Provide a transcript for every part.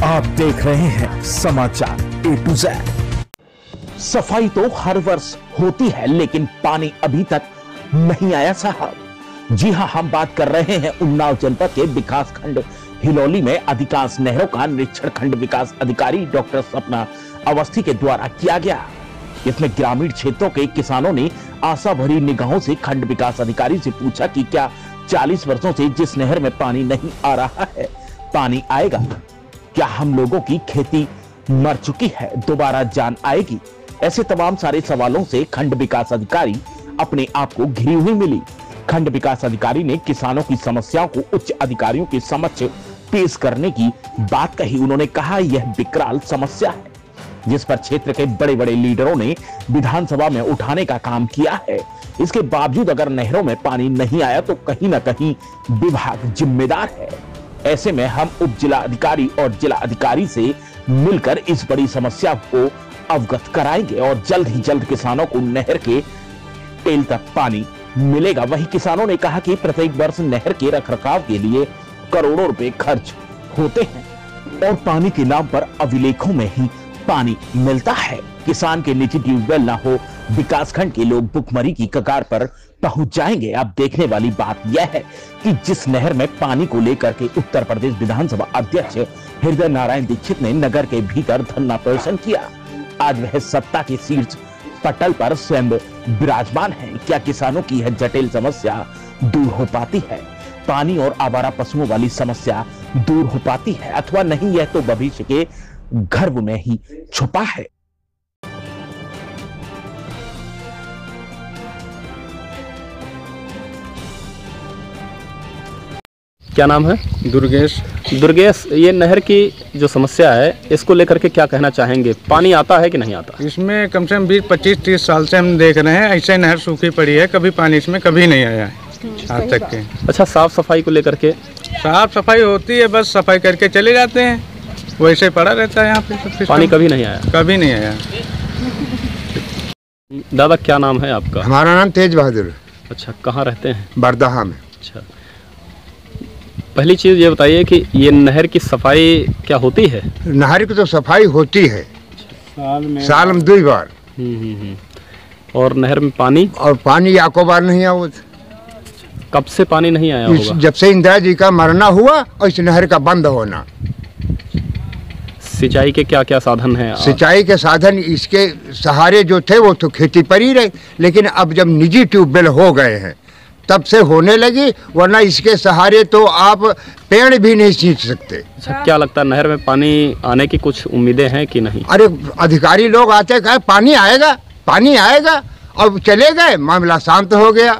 आप देख रहे हैं समाचार A to Z। सफाई तो हर वर्ष होती है, लेकिन पानी अभी तक नहीं आया साहब। जी हां, हम बात कर रहे हैं उन्नाव जनपद के विकास खंड हिलौली में अधिकांश नहरों का निरीक्षण खंड विकास अधिकारी डॉक्टर सपना अवस्थी के द्वारा किया गया। इसमें ग्रामीण क्षेत्रों के किसानों ने आशा भरी निगाहों से खंड विकास अधिकारी से पूछा कि क्या 40 वर्षों से जिस नहर में पानी नहीं आ रहा है, पानी आएगा? क्या हम लोगों की खेती मर चुकी है, दोबारा जान आएगी? ऐसे तमाम सारे सवालों से खंड विकास अधिकारी अपने आप को घिरी हुई मिली। खंड विकास अधिकारी ने किसानों की समस्याओं को उच्च अधिकारियों के समक्ष पेश करने की बात कही। उन्होंने कहा, यह विकराल समस्या है जिस पर क्षेत्र के बड़े बड़े लीडरों ने विधानसभा में उठाने का काम किया है। इसके बावजूद अगर नहरों में पानी नहीं आया तो कहीं ना कहीं विभाग जिम्मेदार है। ऐसे में हम उप जिला अधिकारी और जिला अधिकारी से मिलकर इस बड़ी समस्या को अवगत कराएंगे और जल्द ही जल्द किसानों को नहर के टेल तक पानी मिलेगा। वहीं किसानों ने कहा कि प्रत्येक वर्ष नहर के रखरखाव के लिए करोड़ों रुपए खर्च होते हैं और पानी के नाम पर अभिलेखों में ही पानी मिलता है। किसान के निजी ट्यूबवेल न हो, विकासखंड के लोग भुखमरी की कगार पर पहुंच जाएंगे। अब देखने वाली बात यह है कि जिस नहर में पानी को लेकर के उत्तर प्रदेश विधानसभा अध्यक्ष हृदय नारायण दीक्षित ने नगर के भीतर धरना प्रदर्शन किया, आज वह सत्ता के शीर्ष पटल पर स्वयं विराजमान है। क्या किसानों की यह जटिल समस्या दूर हो पाती है? पानी और आवारा पशुओं वाली समस्या दूर हो पाती है अथवा नहीं? यह तो भविष्य के गर्भ में ही छुपा है। क्या नाम है? दुर्गेश। दुर्गेश, ये नहर की जो समस्या है इसको लेकर के क्या कहना चाहेंगे? पानी आता है कि नहीं आता? इसमें कम से कम 20, 25, 30 साल से हम देख रहे हैं ऐसे नहर सूखी पड़ी है, कभी पानी इसमें कभी नहीं आया है आज तक के। अच्छा, साफ सफाई को लेकर के? साफ सफाई होती है, बस सफाई करके चले जाते हैं, वैसे पड़ा रहता है यहाँ पे। पानी कभी नहीं आया? कभी नहीं आया। दादा, क्या नाम है आपका? हमारा नाम तेज बहादुर। अच्छा, कहाँ रहते हैं? बरदहा में। अच्छा, पहली चीज़ ये बताइए कि ये नहर की सफाई क्या होती है? नहर की तो सफाई होती है साल में 2 बार। और नहर में पानी? और पानी याको बार नहीं आया। कब से पानी नहीं आया होगा? जब से इंदिरा जी का मरना हुआ और इस नहर का बंद होना। सिंचाई के क्या क्या साधन हैं? सिंचाई के साधन इसके सहारे जो थे वो तो खेती पर ही रहे, लेकिन अब जब निजी ट्यूबवेल हो गए हैं तब से होने लगी, वरना इसके सहारे तो आप पेड़ भी नहीं सींच सकते। अच्छा, क्या लगता है नहर में पानी आने की कुछ उम्मीदें हैं कि नहीं? अरे अधिकारी लोग आते कहे पानी आएगा, पानी आएगा, और चले गए, मामला शांत हो गया।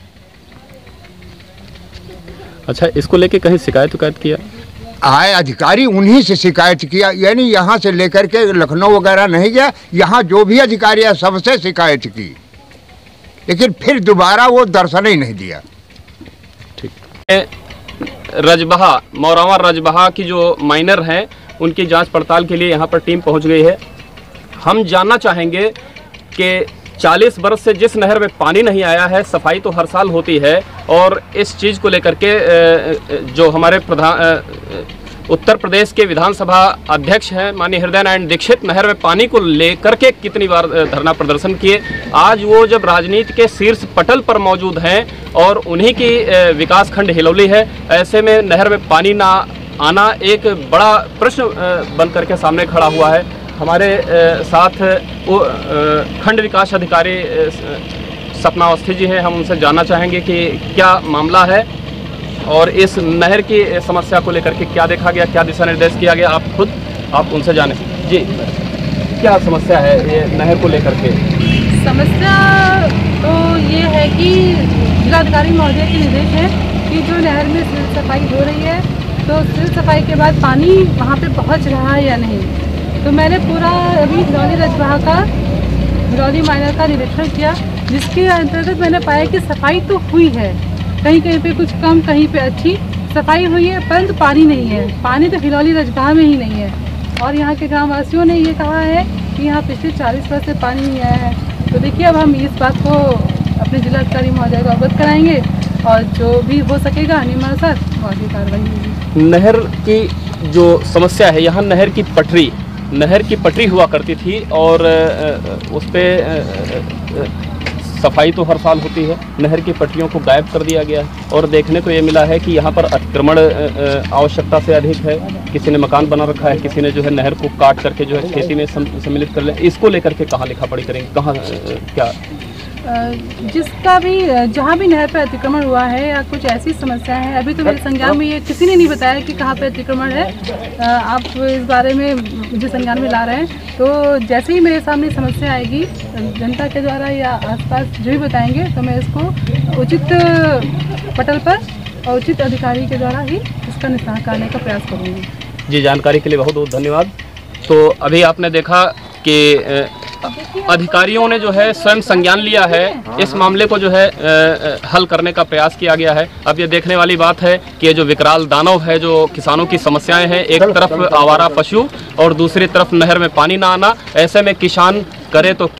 अच्छा, इसको लेके कहीं शिकायत किया? आए अधिकारी, उन्हीं से शिकायत किया, यानी यहाँ से लेकर के लखनऊ वगैरह नहीं गया, यहाँ जो भी अधिकारी है सबसे शिकायत की, लेकिन फिर दोबारा वो दर्शन ही नहीं दिया। ठीक। रजबहा, मौरावा रजबहा की जो माइनर हैं उनकी जांच पड़ताल के लिए यहाँ पर टीम पहुँच गई है। हम जानना चाहेंगे कि 40 वर्ष से जिस नहर में पानी नहीं आया है, सफाई तो हर साल होती है, और इस चीज़ को लेकर के जो हमारे उत्तर प्रदेश के विधानसभा अध्यक्ष हैं माननीय हृदय नारायण दीक्षित नहर में पानी को लेकर के कितनी बार धरना प्रदर्शन किए। आज वो जब राजनीति के शीर्ष पटल पर मौजूद हैं और उन्हीं की विकास खंड हिलौली है, ऐसे में नहर में पानी ना आना एक बड़ा प्रश्न बन करके सामने खड़ा हुआ है। हमारे साथ वो खंड विकास अधिकारी सपना अवस्थी जी हैं, हम उनसे जानना चाहेंगे कि क्या मामला है और इस नहर की समस्या को लेकर के क्या देखा गया, क्या दिशा निर्देश किया गया। आप उनसे जाने जी, क्या समस्या है ये नहर को लेकर के? समस्या तो ये है कि जिलाधिकारी महोदय के निर्देश है कि जो नहर में सिल सफाई हो रही है, तो सिल सफाई के बाद पानी वहाँ पे पहुँच रहा है या नहीं। तो मैंने पूरा अभी हिलौली रजबहा का, हिलौली माइनर का निरीक्षण किया, जिसके अंतर्गत मैंने पाया कि सफाई तो हुई है, कहीं कहीं पे कुछ कम, कहीं पे अच्छी सफाई हुई है, परंतु पानी नहीं है। पानी तो हिलौली रजबहा में ही नहीं है। और यहाँ के ग्रामवासियों ने ये कहा है कि यहाँ पिछले 40 वर्ष से पानी नहीं आया है। तो देखिए, अब हम इस बात को अपने जिलाधिकारी महोदय को अवगत कराएंगे और जो भी हो सकेगा नियमानुसार और भी कार्रवाई होगी। नहर की जो समस्या है, यहाँ नहर की पटरी हुआ करती थी और उस पर सफाई तो हर साल होती है। नहर की पटरियों को गायब कर दिया गया है और देखने को ये मिला है कि यहाँ पर अतिक्रमण आवश्यकता से अधिक है। किसी ने मकान बना रखा है, किसी ने जो है नहर को काट करके जो है खेती में सम्मिलित कर लिया। इसको लेकर के कहाँ लिखा पढ़ी करेंगे, कहाँ क्या जिसका भी जहाँ भी नहर पर अतिक्रमण हुआ है या कुछ ऐसी समस्या है, अभी तो मेरे संज्ञान में ये किसी ने नहीं बताया कि कहाँ पे अतिक्रमण है। आप इस बारे में मुझे संज्ञान में ला रहे हैं, तो जैसे ही मेरे सामने समस्या आएगी जनता के द्वारा या आसपास जो भी बताएंगे, तो मैं इसको उचित पटल पर और उचित अधिकारी के द्वारा ही इसका निस्तारण करने का प्रयास करूँगी। जी, जानकारी के लिए बहुत बहुत धन्यवाद। तो अभी आपने देखा कि अधिकारियों ने जो है स्वयं संज्ञान लिया है, इस मामले को जो है हल करने का प्रयास किया गया है। अब ये देखने वाली बात है कि ये जो विकराल दानव है, जो किसानों की समस्याएं हैं, एक तरफ आवारा पशु और दूसरी तरफ नहर में पानी ना आना, ऐसे में किसान करे तो।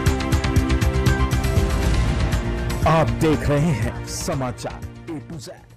आप देख रहे हैं समाचार A to Z।